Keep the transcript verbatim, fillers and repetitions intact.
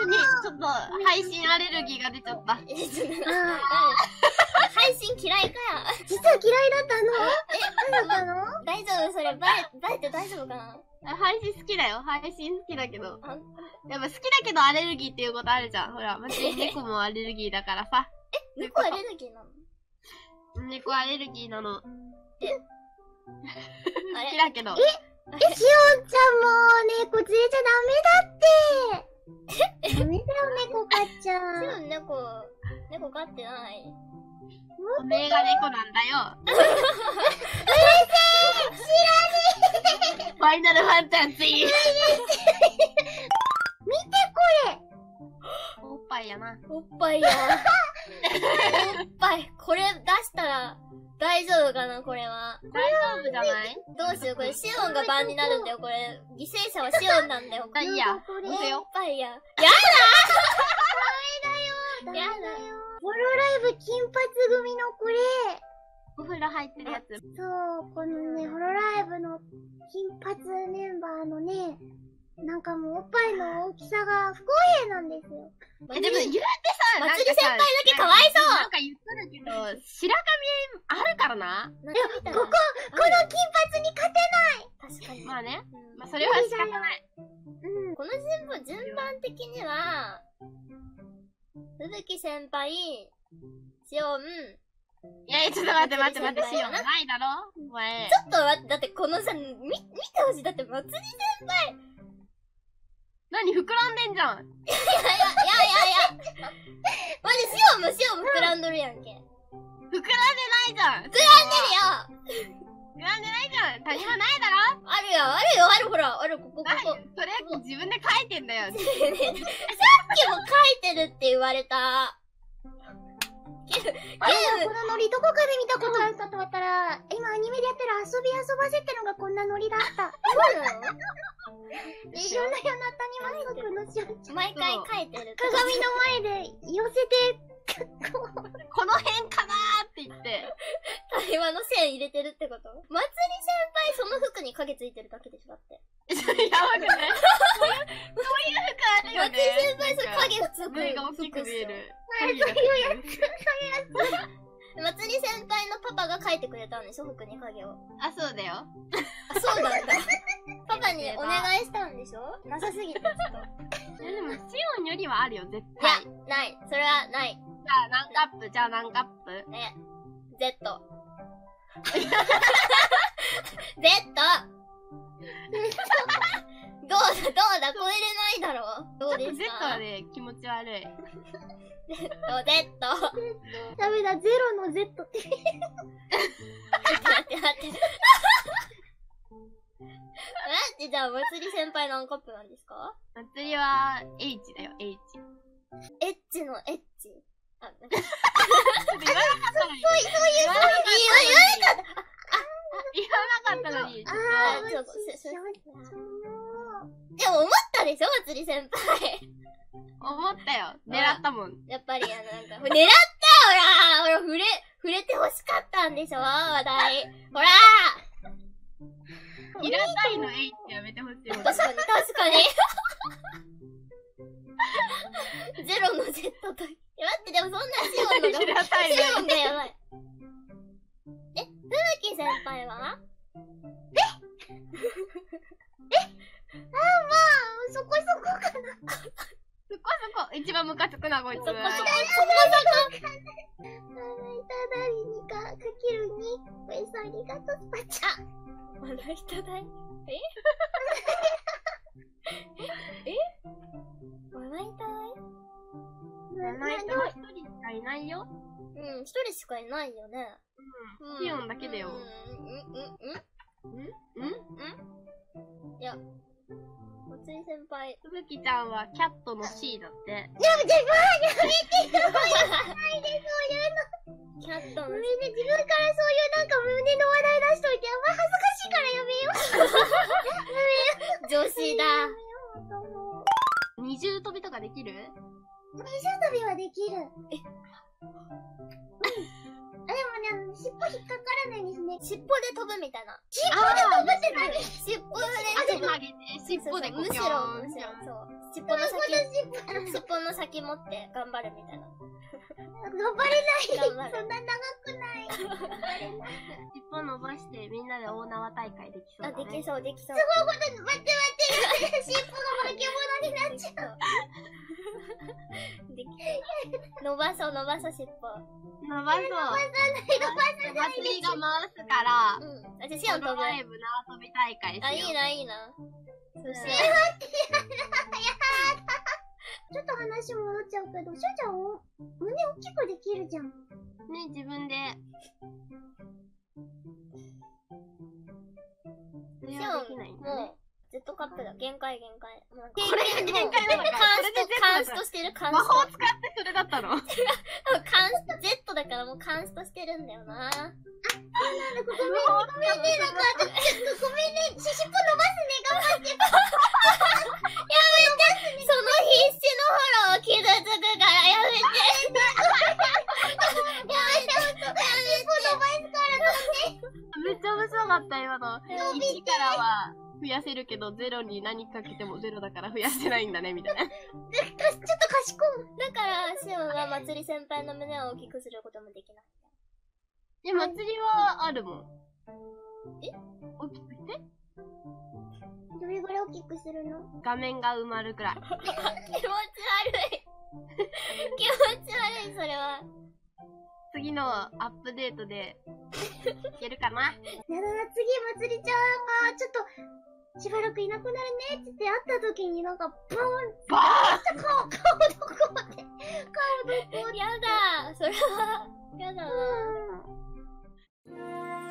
急に、ちょっと、配信アレルギーが出ちゃった。 え、ちょっと、配信嫌いかや。 実は嫌いだったの？え、何だったの？ 大丈夫？それ、バレ、バレて大丈夫かな？ 配信好きだよ。配信好きだけど。やっぱ好きだけどアレルギーっていうことあるじゃん。ほら、まじ猫もアレルギーだからさ。 え、猫アレルギーなの？ 猫アレルギーなの。 え好きだけど。 え、え、しおんちゃんも猫連れちゃダメだって。ダメだよ、猫飼っちゃう。 しおん猫、猫飼ってない。 おめえが猫なんだよ。 うるせえ、知らねえ。 ファイナルファンタジー。見てこれ。 おっぱいやな。 おっぱいや。おっぱい。これ出したら大丈夫かな、これは。 大丈夫じゃない？ どうしよう、これシオンが番になるんだよ、これ。犠牲者はシオンなんだよ。 あ、いいや。 これ。 押せよ。 おっぱいや。やだダメだよ。ホロライブ金髪組のこれ。 お風呂入ってるやつ。 そう、このね、ホロライブの金髪メンバーのね、なんかもうおっぱいの大きさが不公平なんですよ。 え、でも言うてさ、 まつり先輩だけかわいそう。 なんか言ってるけど、白髪あるからな。 いや、ここ、この金髪に勝てない。 確かに。 まあね。まあそれは仕方ない。 うん。 この順番、順番的には、ふぶき先輩、しおん、 いやいや、ちょっと待って待って待って、しよう。ないだろお前。 ちょっと待って、だってこのさ、み、見てほしい。だってまつり先輩。 何膨らんでんじゃん。 いやいや、いやいやいや。マジ、しおんもしおんも膨らんどるやんけ。 膨らんでないじゃん。 膨らんでるよ。 膨らんでないじゃん。谷間ないだろあるよ、あるよ、ある、ほら、ある、ここ、ここ。 それ自分で書いてんだよ。 さっきも書いてるって言われた。ゲーム、ゲーム。 このノリどこかで見たことあるかと思ったら、今アニメでやってる遊び遊ばせってのがこんなノリだった。 そうなの？ 一緒だよな、谷間くんのしおんちゃん。 毎回書いてる。 鏡の前で寄せて、 この辺かなーって言って。 会話の線入れてるってこと？まつり先輩、その服に影ついてるだけでしょ、だって。 それやばくない？そういう服あるよね。 まつり先輩、それ影普通目が大きく見える。 そういうやつ、そういうやつ。 まつり先輩のパパが描いてくれたんでしょ、服に影を。 あ、そうだよ。 あ、そうなんだ。パパにお願いしたんでしょ？なさすぎてちょっと。 でも、シオンよりはあるよ、絶い対。 や、ない。それはない。 じゃあ何カップじゃあ何カップね。Z。Z! どうだ、どうだ、超えれないだろう。どうですか？ Z はね、気持ち悪い。 Z、Z。 ダメだ、ゼロの Z って。 待って待って待って。待って、じゃあ、まつり先輩何カップなんですか？ まつりは H だよ、H。 エッチのエッチ。あ、なんか。 言わなかったのに。そういう、そういう、 言わなかった。 言わなかったのに。 ああ、 ー、 ちょっと、 しせ、せ、 しでょも思ったでしょ、まつり先輩。 思ったよ。狙ったもん。 やっぱり、あの、なんか、狙ったほらほら、触れ、触れて欲しかったんでしょ話題。ほら平たいの H やめてほしい。 確かに、確かに。ゼロの Z と。待って、でもそんなシオンのが、 平たいのシオンがやばい。え、ふぶき先輩はえあー、まあ、そこそこかな。 そこそこ、一番ムカつくな、こいつ。 そこそこ、そこそこ。 ただりにか、かけるに、これさ、ありがとう、パチャ。 まな板代ええまな板代まな板は一人しかいないよ。 うん、一人しかいないよね。 うん。シオンだけだよ。 うん、うん、うん、 うんうんうんいや、まつり先輩。 ふぶきちゃんはキャットの C だって。 やめて、やめて、そういうの。ないで、そういうの。 キャットのごめんね、自分からそういうなんか胸の話題出しといて、あんま恥ずかしいからやめよう。 女子だ。 やめようと思う。 二重跳びとかできる？ 二重跳びはできる。え、うん。あ、でもね、 あの、尻尾引っかからないんですね。 尻尾で飛ぶみたいな。 尻尾で飛ぶって何？ 尻尾で足曲げて、尻尾でむしろ、むしろ、そう。尻尾の先、尻尾の先持って頑張るみたいな。 頑張れない。 頑張るそんな長くない。頑張れない。 尻尾伸ばしてみんなで大縄大会できそうだあ、 ね。 できそう、できそう。 すごいこと、待って待って、尻尾が化け物になっちゃう。 でき伸ばそう、伸ばそう、尻尾。 伸ばそう。 伸ばさない、伸ばさない。 祭りが回すから、 うん。あ、じゃあ、シオン飛ぶ。 ライブ縄跳び大会しよう。 あ、いいな、いいな。そうしよちょっと話戻っちゃうけど、しゅうちゃんお胸大きくできるじゃん。 ね、自分で。それう。シはできないオン、 んだね。 もう、Z カップだ。限界、限界。もうこれが限界なのか。 カンスト、 これで Z カンスだからトしてる、カン魔スト。 法使ってそれだったの？ カンスト、Z だからもうカンストしてるんだよな。 なんだ、ごめん、ごめんね、なんか、ちょっとごめんね、し、尻尾伸ばすね、頑張って。 やめて、その必死のフォロー傷つくからやめて。 やめて、ほんと。尻尾伸ばすからね。 めっちゃ面白かった、今の。いちからは増やせるけど、ゼロに何かけてもゼロだから増やせないんだね、みたいな。 ちょっと賢い。 だから、シオンはまつり先輩の胸を大きくすることもできない。 で、祭りはあるもん。 え大きくしてどれぐらい大きくするの？ 画面が埋まるくらい。 気持ち悪い。気持ち悪い、それは。 次のアップデートで、いけるかな。 やだな、次、まつりちゃんが、ちょっと、しばらくいなくなるねって言って会った時になんか、ボーンバーン顔、顔どこまで、顔どこまで。 やだ、それは、やだな。 うん